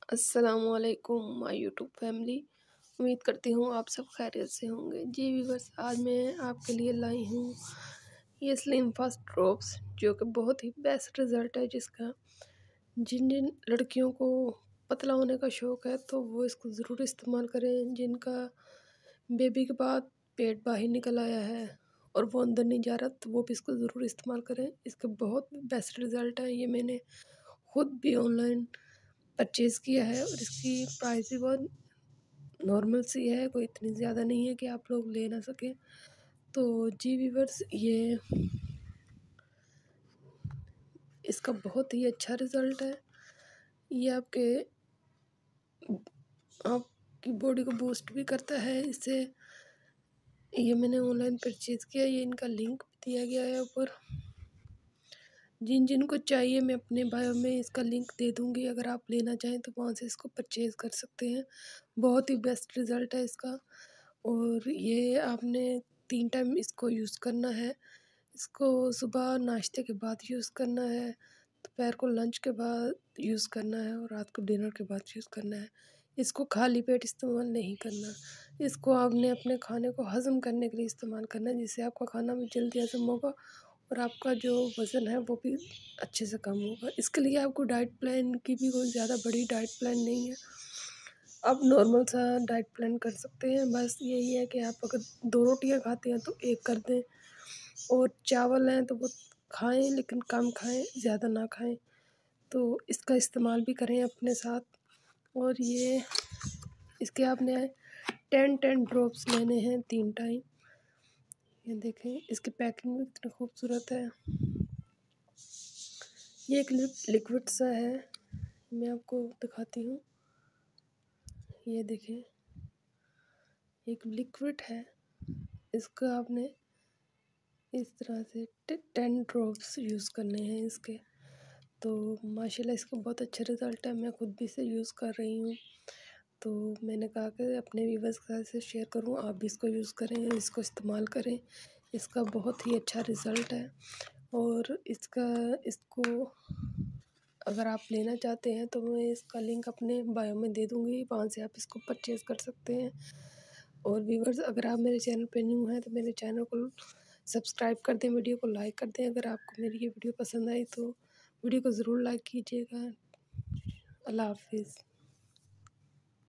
अस्सलामुअलैकुम my YouTube family. उम्मीद करती हूँ आप सब खैरियत से होंगे। जी व्यूअर्स, आज मैं आपके लिए लाई हूँ ये स्लिम फास्ट ड्रॉप्स, जो कि बहुत ही बेस्ट रिज़ल्ट है जिसका जिन जिन लड़कियों को पतला होने का शौक़ है तो वो इसको ज़रूर इस्तेमाल करें। जिनका बेबी के बाद पेट बाहर निकल आया है और वो अंदर नहीं जा रहा तो वो भी इसको ज़रूर इस्तेमाल करें। इसके बहुत बेस्ट रिज़ल्ट है। ये मैंने खुद भी ऑनलाइन परचेज़ किया है और इसकी प्राइस भी बहुत नॉर्मल सी है, कोई इतनी ज़्यादा नहीं है कि आप लोग ले ना सकें। तो जी व्यूअर्स, ये इसका बहुत ही अच्छा रिज़ल्ट है। ये आपकी बॉडी को बूस्ट भी करता है इससे। ये मैंने ऑनलाइन परचेज़ किया, ये इनका लिंक भी दिया गया है ऊपर। जिन जिन को चाहिए मैं अपने बायो में इसका लिंक दे दूँगी, अगर आप लेना चाहें तो वहाँ से इसको परचेज़ कर सकते हैं। बहुत ही बेस्ट रिज़ल्ट है इसका। और ये आपने 3 टाइम इसको यूज़ करना है। इसको सुबह नाश्ते के बाद यूज़ करना है, दोपहर को लंच के बाद यूज़ करना है और रात को डिनर के बाद यूज़ करना है। इसको खाली पेट इस्तेमाल नहीं करना। इसको आपने अपने खाने को हज़म करने के लिए इस्तेमाल करना है, जिससे आपका खाना भी जल्दी हज़म होगा और आपका जो वज़न है वो भी अच्छे से कम होगा। इसके लिए आपको डाइट प्लान की भी कोई ज़्यादा बड़ी डाइट प्लान नहीं है। आप नॉर्मल सा डाइट प्लान कर सकते हैं। बस यही है कि आप अगर 2 रोटियाँ खाते हैं तो 1 कर दें, और चावल हैं तो वो खाएँ लेकिन कम खाएँ, ज़्यादा ना खाएँ। तो इसका इस्तेमाल भी करें अपने साथ। और ये इसके आपने 10-10 ड्रॉप्स लेने हैं 3 टाइम। ये देखें, इसकी पैकिंग भी कितनी खूबसूरत है। ये एक लिक्विड सा है, मैं आपको दिखाती हूँ। ये देखें, एक लिक्विड है। इसका आपने इस तरह से 10 ड्रॉप्स यूज़ करने हैं इसके। तो माशाल्लाह इसका बहुत अच्छा रिज़ल्ट है। मैं खुद भी इसे यूज़ कर रही हूँ, तो मैंने कहा कि अपने व्यूअर्स के साथ इसे शेयर करूँ। आप भी इसको यूज़ करें, इसको इस्तेमाल करें। इसका बहुत ही अच्छा रिज़ल्ट है। और इसको अगर आप लेना चाहते हैं तो मैं इसका लिंक अपने बायो में दे दूँगी, वहाँ से आप इसको परचेज़ कर सकते हैं। और व्यूअर्स, अगर आप मेरे चैनल पे न्यू हैं तो मेरे चैनल को सब्सक्राइब कर दें, वीडियो को लाइक कर दें। अगर आपको मेरी ये वीडियो पसंद आई तो वीडियो को ज़रूर लाइक कीजिएगा। अल्लाह हाफ़िज़।